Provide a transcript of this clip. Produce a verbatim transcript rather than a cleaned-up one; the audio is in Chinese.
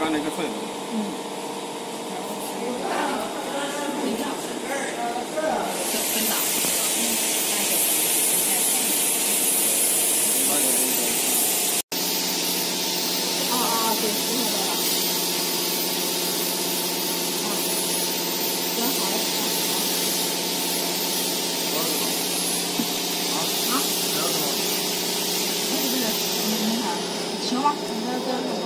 干那个分。 嗯。分档。啊啊对，石头的了。啊。真好。啊？还有什么？不是不是，那啥，行吧，那个。